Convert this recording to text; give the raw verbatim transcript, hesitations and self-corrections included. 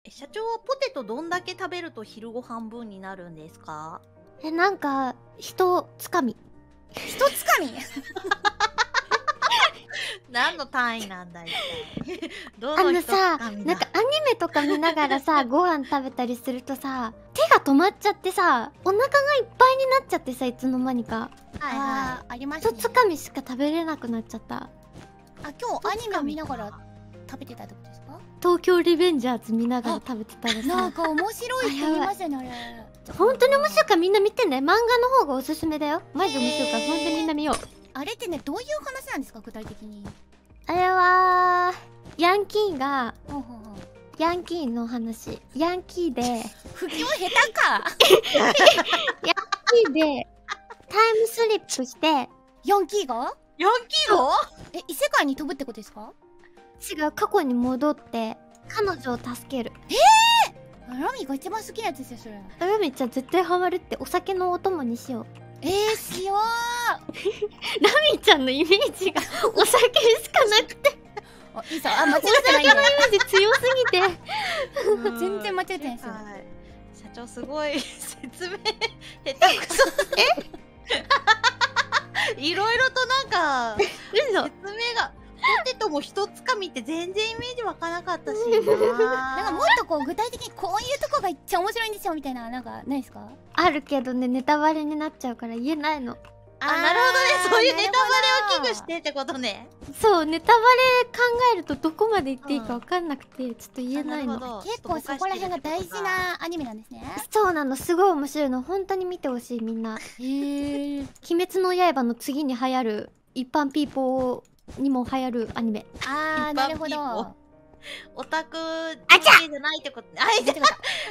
え、社長はポテトどんだけ食べると昼ご飯分になるんですか？ え、なんか、一つかみ。 一つかみ何の単位なんだい一体。どあの一つのさ、 かみだなんかアニメとか見ながらさ、ご飯食べたりするとさ、手が止まっちゃってさ、お腹がいっぱいになっちゃってさ、いつの間にか。 はいはあー、ありますね。 一つかみしか食べれなくなっちゃった。 あ、今日アニメを見ながら食べてたってことですか？ 東京リベンジャーズ見ながら食べてたらなんさ、 か面白いって言いましたね、あれ。 本当に面白いからみんな見てね。漫画の方がおすすめだよ。マジで面白いから、本当にみんな見よう。 あれってね、どういう話なんですか、具体的に。 あれは、ヤンキーが、 ほうほうほう。 ヤンキーの話。ヤンキーで、 不況下手かヤンキーで、タイムスリップして、 ヤンキーがヤンキーの？ え、異世界に飛ぶってことですか？ 違う、過去に戻って、彼女を助ける。 ラミが一番好きなやつですよ、それ。 ラミちゃん絶対ハマるって。お酒のお供にしよう。 えー、しよう。 ラミちゃんのイメージがお酒しかなくて、 あ、いいさ、あ、間違おってないんだよ。 酒のイメージ強すぎて。 うん全然間違ってないですよ。 はい社長すごい説明下手くそ。え？いろいろとなんか嘘。 説明がポテトも一つかみって全然イメージわかなかったしなんかもっな。 とこう具体的にこういうとこがいっちゃ面白いんですよみたいな、なんかないですか？ あるけどね、ネタバレになっちゃうから言えないの。 あ、なるほどね。そういうネタバレを危惧て。 してってことね。 そう、ネタバレ考えるとどこまで言っていいかわかんなくて、ちょっと言えないの。 ど結構そこら辺が大事なアニメなんですね。 そうなの、すごい面白いの。本当に見てほしい、みんな。 へえ。 鬼滅の刃の次に流行る、一般ピーポーにも流行るアニメ。 あー、なるほど。 オタクあちゃじゃないってこと。あ、いた。